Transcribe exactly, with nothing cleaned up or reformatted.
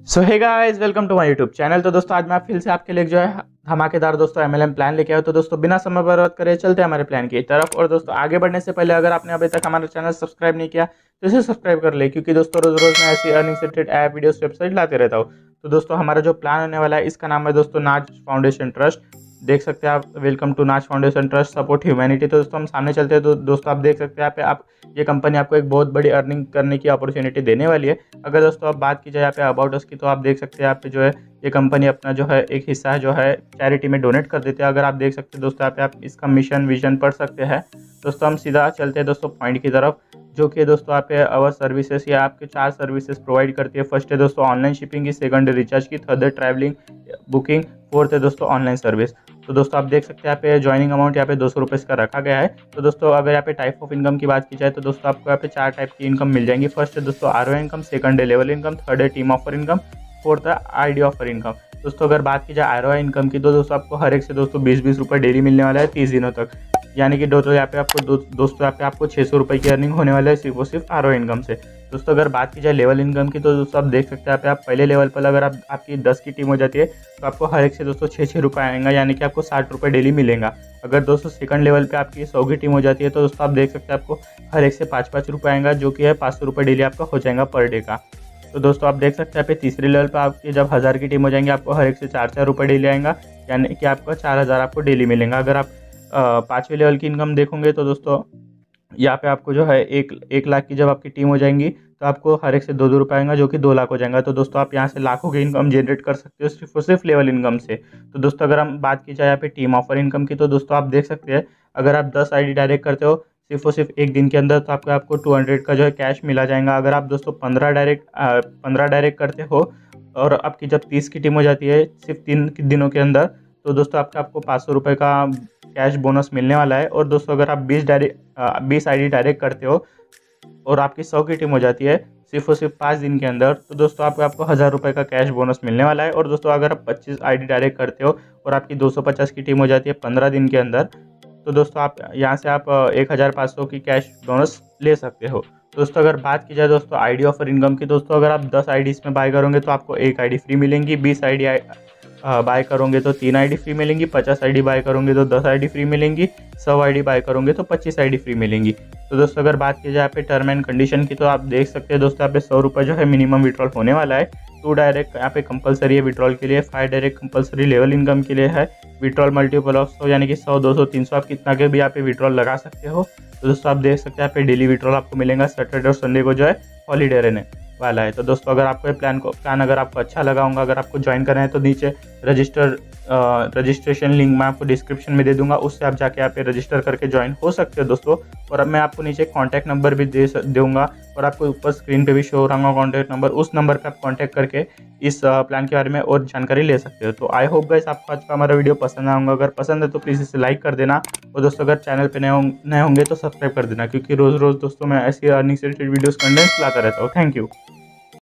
So hey guys, welcome to my YouTube channel. तो दोस्तों आज मैं फिर से आपके लिए जो है धमाकेदार दोस्तों एमएलएम प्लान लेके आया हूं। तो दोस्तों बिना समय बर्बाद करे चलते हैं हमारे प्लान की तरफ। और दोस्तों आगे बढ़ने से पहले अगर आपने अभी तक हमारा चैनल सब्सक्राइब नहीं किया तो इसे सब्सक्राइब कर ले, क्योंकि दोस्तों रोज रोज मैं ऐसी अर्निंग से रिलेटेड ऐप वीडियोस वेबसाइट लाते रहता हूँ। तो दोस्तों हमारा जो प्लान होने वाला है इसका नाम है दोस्तों नाच फाउंडेशन ट्रस्ट। देख सकते हैं आप, welcome to Naach foundation trust support humanity. तो दोस्तों हम सामने चलते हैं। तो दोस्तों आप देख सकते हैं यहाँ पे आप ये कंपनी आपको एक बहुत बड़ी अर्निंग करने की अपॉर्चुनिटी देने वाली है। अगर दोस्तों आप बात की जाए यहाँ पे अबाउट अस की, तो आप देख सकते हैं यहाँ पे जो है ये कंपनी अपना जो है एक हिस्सा जो है चैरिटी में डोनेट कर देते हैं। अगर आप देख सकते हैं दोस्तों यहाँ पे आप इसका मिशन विजन पढ़ सकते हैं। दोस्तों हम सीधा चलते हैं दोस्तों पॉइंट की तरफ, जो कि दोस्तों यहाँ पे अवर सर्विसेज या आपके चार सर्विसेज प्रोवाइड करती है। फर्स्ट है दोस्तों ऑनलाइन शिपिंग की, सेकंड है रिचार्ज की, थर्ड है ट्रैवलिंग बुकिंग, फोर्थ है दोस्तों ऑनलाइन सर्विस। तो दोस्तों आप देख सकते हैं यहाँ पे ज्वाइनिंग अमाउंट यहाँ पे दो सौ रुपये का रखा गया है। तो दोस्तों अगर यहाँ पे टाइप ऑफ इनकम की बात की जाए तो दोस्तों आपको यहाँ पे चार टाइप की इनकम मिल जाएंगी। फर्स्ट है दोस्तों आर ओ इनकम, सेकंड है लेवल इनकम, थर्ड है टीम ऑफर इनकम, फोर्थ है आई डी ऑफर इनकम। दोस्तों अगर बात की जाए आर ओ इनकम की, तो दोस्तों आपको हर एक से दोस्तों बीस बीस रुपये डेली मिलने वाला है तीस दिनों तक, यानी कि दोस्तों यहाँ पे आपको दो, दोस्तों यहाँ पे आपको छः सौ रुपये की अर्निंग होने वाला है सिर्फ और सिर्फ आर ओ इनकम से। दोस्तों अगर बात की जाए लेवल इनकम की, तो दोस्तों आप देख सकते हैं यहाँ पे आप पहले लेवल पर अगर आप आपकी दस की टीम हो जाती है तो आपको हर एक से दोस्तों छः छः रुपये आएंगे, यानी कि आपको साठ रुपये डेली मिलेगा। अगर दोस्तों सेकंड लेवल पे आपकी सौ की टीम हो जाती है तो दोस्तों आप देख सकते हैं आपको हर एक से पाँच पाँच रुपये आएगा, जो कि है पाँच सौ रुपये डेली आपका हो जाएगा पर डे का। तो दोस्तों आप देख सकते हैं यहाँ पे तीसरे लेवल पे आपकी जब हज़ार की टीम हो जाएंगे आपको हर एक से चार चार रुपये डेली आएगा, यानी कि आपका चार हज़ार आपको डेली मिलेगा। अगर आप पाँचवें लेवल की इनकम देखोगे तो दोस्तों यहाँ पे आपको जो है एक एक लाख की जब आपकी टीम हो जाएंगी तो आपको हर एक से दो दो रुपये आएगा, जो कि दो लाख हो जाएगा। तो दोस्तों आप यहाँ से लाखों की इनकम जनरेट कर सकते हो सिर्फ और सिर्फ लेवल इनकम से। तो दोस्तों अगर हम बात की जाए यहाँ पे टीम ऑफर इनकम की, तो दोस्तों आप देख सकते हैं अगर आप दस आईडी डायरेक्ट करते हो सिर्फ और सिर्फ एक दिन के अंदर तो आपको आपको टू हंड्रेड का जो है कैश मिला जाएगा। अगर आप दोस्तों पंद्रह डायरेक्ट पंद्रह डायरेक्ट करते हो और आपकी जब तीस की टीम हो जाती है सिर्फ तीन दिनों के अंदर, तो दोस्तों आपका आपको पाँच सौ रुपये का कैश बोनस मिलने वाला है। और दोस्तों अगर आप बीस डायरेक्ट बीस आईडी डायरेक्ट करते हो और आपकी सौ की टीम हो जाती है सिर्फ और सिर्फ पाँच दिन के अंदर, तो दोस्तों आपको आपको हज़ार रुपये का कैश बोनस मिलने वाला है। और दोस्तों अगर आप पच्चीस आईडी डायरेक्ट करते हो और आपकी दो सौ पचास की टीम हो जाती है पंद्रह दिन के अंदर, तो दोस्तों आप यहाँ से आप एक हज़ार पाँच सौ की कैश बोनस ले सकते हो। दोस्तों अगर बात की जाए दोस्तों आईडी ऑफर इनकम की, दोस्तों अगर आप दस आईडी इसमें बाय करोगे तो आपको एक आईडी फ्री मिलेंगी, बीस आईडी बाय करोगे तो तीन आईडी फ्री मिलेंगी, पचास आईडी बाय करोगे तो दस आईडी फ्री मिलेंगी, सौ आईडी बाय करोगे तो पच्चीस आईडी फ्री मिलेंगी। तो दोस्तों अगर बात की जाए यहाँ पे टर्म एंड कंडीशन की, तो आप देख सकते हैं दोस्तों यहाँ पे सौ रुपये जो है मिनिमम विड्रॉल होने वाला है। टू डायरेक्ट यहाँ पे कंपलसरी है विड्रॉल के लिए, five direct compulsory level income के लिए है, विड्रॉल मल्टीपल ऑफ सौ यानी कि सौ दो सौ तीन सौ आप कितना के भी यहाँ पे विड्रॉल लगा सकते हो। तो दोस्तों आप देख सकते हैं यहाँ पे डेली विड्रॉल आपको मिलेगा। सैटरडे और संडे को जो है हॉलीडे रहने वाला है। तो दोस्तों अगर आपको ये प्लान को प्लान अगर आपको अच्छा लगा होगा, अगर आपको ज्वाइन करना है तो नीचे रजिस्टर रजिस्ट्रेशन लिंक मैं आपको डिस्क्रिप्शन में दे दूंगा, उससे आप जाके यहाँ पे रजिस्टर करके ज्वाइन हो सकते हो दोस्तों। और अब मैं आपको नीचे कॉन्टैक्ट नंबर भी दे दूंगा और आपको ऊपर स्क्रीन पे भी शो हो रहा होगा कॉन्टैक्ट नंबर, उस नंबर पे आप कॉन्टैक्ट करके इस प्लान के बारे में और जानकारी ले सकते हो। तो आई होप गाइस आपको आज का हमारा वीडियो पसंद आऊँगा। अगर पसंद है तो प्लीज़ इसे लाइक कर देना, और दोस्तों अगर चैनल पे नए हों, नए होंगे तो सब्सक्राइब कर देना, क्योंकि रोज़ रोज़ दोस्तों मैं ऐसी अर्निंग से रिलेटेड वीडियोस कंटेंट्स लाता रहता हूँ। Thank you.